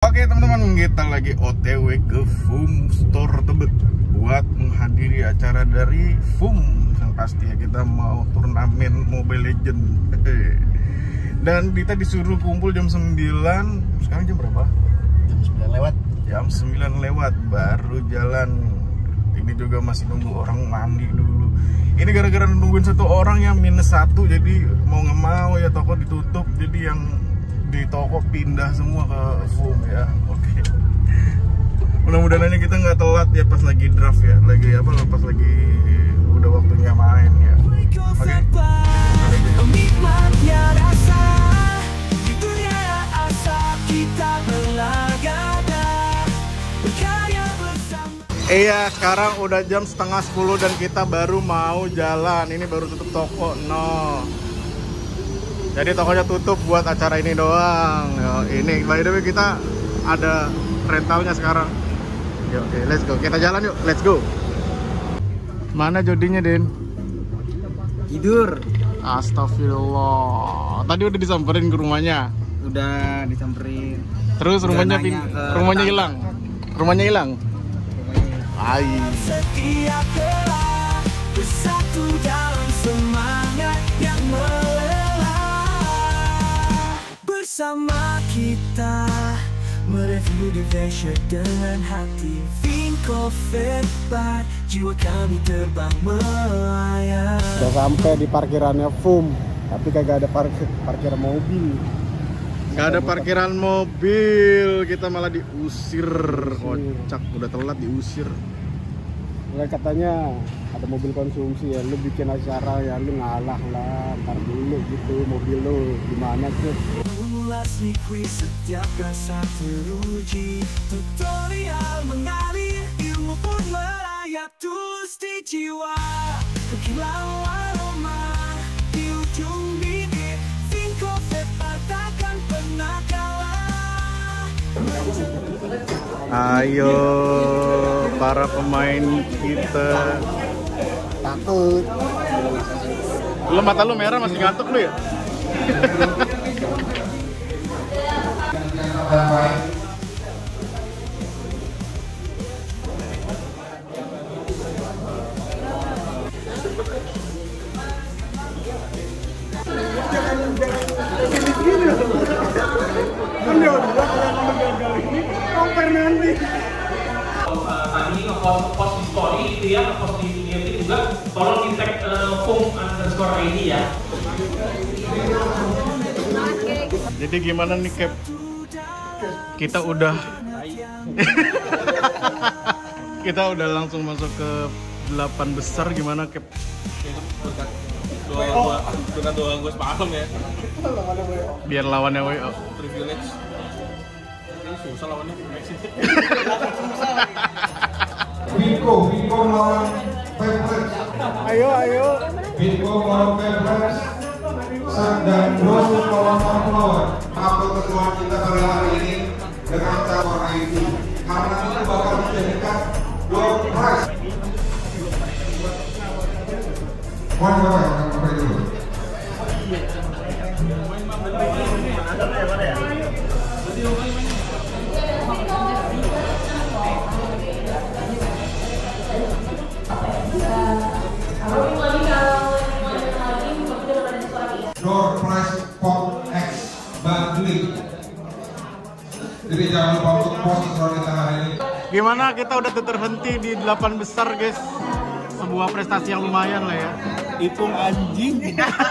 Oke teman-teman, kita lagi OTW ke FUM Store Tebet buat menghadiri acara dari FUM. Yang pasti ya, kita mau turnamen Mobile Legend. Dan kita disuruh kumpul jam 9. Sekarang jam berapa? Jam 9 lewat. Jam 9 lewat baru jalan. Ini juga masih nunggu orang mandi dulu. Ini gara-gara nungguin satu orang yang -1, jadi mau nggak mau ya toko ditutup. Jadi yang di toko pindah semua ke FUM ya. Oke. Mudah-mudahan kita nggak telat ya pas lagi draft ya. Lagi apa? Pas lagi udah waktunya main ya. Oke. Iya, sekarang udah jam setengah 10 dan kita baru mau jalan. Ini baru tutup toko, no. Jadi tokonya tutup buat acara ini doang. Yo, ini by the way kita ada rentalnya sekarang. Yuk, oke, let's go. Kita jalan yuk, let's go. Mana jodinya, Den? Tidur. Astagfirullah. Tadi udah disamperin ke rumahnya. Udah disamperin. Terus rumahnya hilang. Rumahnya hilang. Ai. Setiap gerak bersatu dalam semangat yang melelah. Bersama kita mereview adventure dengan hati Vinko Vetbat, jiwa kami terbang melayang. Udah sampai di parkirannya FUM, tapi kagak ada parkiran mobil. Gak ada parkiran mobil, kita malah diusir. Kocak, udah telat diusir. Mulai katanya ada mobil konsumsi ya, lu bikin acara ya lu ngalah lah, ntar dulu gitu mobil lu gimana sih? Ulas nikwi setiap rasa teruji, tutorial mengalir, ilmu pun merayap tulus di jiwa. Berkilau aroma di ujung bibir, Vinko Vetbat takkan pernah kalah. Ayo para pemain kita. Takut. Lu mata lu merah, masih ngantuk lu ya? Tadi nge-post di story itu ya, nge-post di IG juga, tolong di tag FUM_ID ya. Jadi gimana nih Cap? Kita udah kita udah langsung masuk ke 8 besar, gimana Cap? Dengan doa gue semalam ya. Biar lawannya WO. Privilege. Ini susah lawannya. Vinko melawan Vetbat. Ayo. Vinko melawan Vetbat. Dan Bros melawan. Apa keseruan kita pada hari ini dengan cara IT, karena itu bakal dijadikan door prize. Apa itu? Door prize pot X bundling. Jadi jangan lupa untuk post keseruan kita hari ini. Gimana, kita udah terhenti di 8 besar guys. Sebuah prestasi yang lumayan lah ya. Ipung anjing.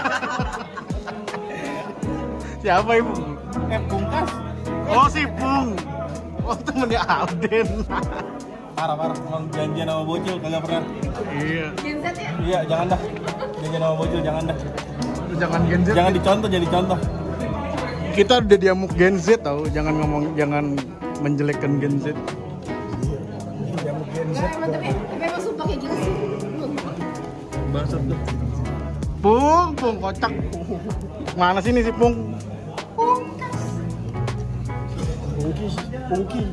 Siapa Ibu? Pungkas. Oh si Pung. Oh temennya Alden. Parah emang janjian sama bocil kagak pernah. Iya. Iya, jangan dah. Janjian sama bocil jangan dah. Jangan Gen Z. Jangan dicontoh, jadi contoh. Kita udah diamuk Gen Z tau. Jangan menjelekkan Gen Z. Diamuk Gen Z. Tapi emang sumpah kayak gitu sih. Bangsat tuh. Pung kocak. Mana sini si Pung? Pungki.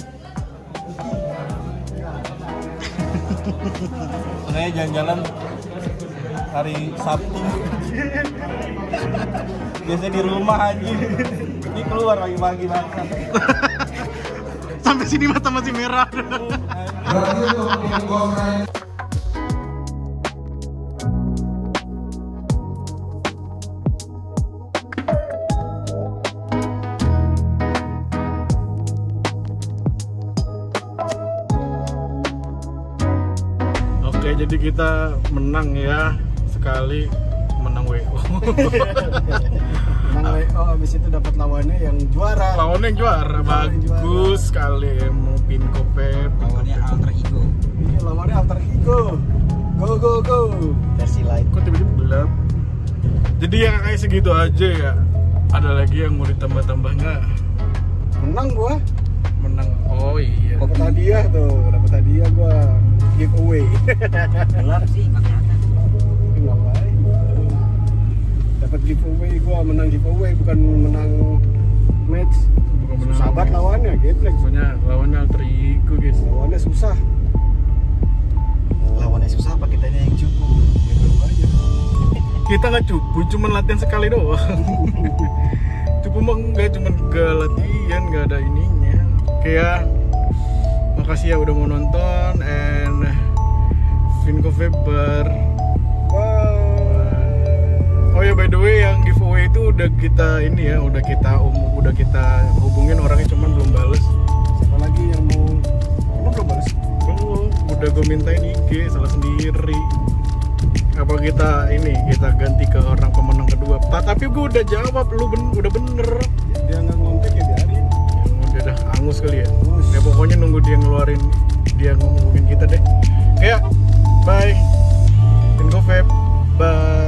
Sebenarnya jalan-jalan hari Sabtu. Biasanya di rumah aja. Ini keluar pagi-pagi banget. sini mata masih merah. Berarti untuk tim Ghost Rider Oke, jadi kita menang ya sekali, menang WO. Menang WO, abis itu dapat lawannya yang juara. Lawannya yang juara, bagus sekali. Mau Pinko Pep. Lawannya alter ego. Iya, lawannya alter ego. Go go go. Versi light. Kok tiba-tiba gelap? Jadi ya kayak segitu aja ya. Ada lagi yang mau ditambah-tambah nggak? Menang gua. Menang. Oh iya. Dapat hadiah tuh, dapat hadiah gua. Giveaway. Gelap sih, nggak kelihatan. Ngapain? Dapat giveaway, gua menang giveaway bukan menang match. Bukan menang. Sahabat lawannya, geblek. Lawannya alter ego guys. Lawannya susah. Lawannya susah, apa kitanya yang cukup? Gitu aja. Kita nggak cupu, cuman latihan sekali doang. Cupu mah nggak, cuman gak latihan, nggak ada ininya. Kayak makasih ya udah mau nonton, and Vinko Feber. Oh ya, by the way, yang giveaway itu udah kita ini ya, udah kita hubungin orangnya, cuman belum bales. Siapa lagi yang mau? Emang belum balas? Belum, udah gue mintain IG, salah sendiri. Apa kita ganti ke orang pemenang kedua? Tapi gue udah jawab, lu udah bener. Dia nggak ngontek ya biarin. Udah dah, angus kali ya. Angus. Ya pokoknya nunggu dia ngeluarin, dia ngomongin kita deh. Ya, bye. Vinko Feb, bye.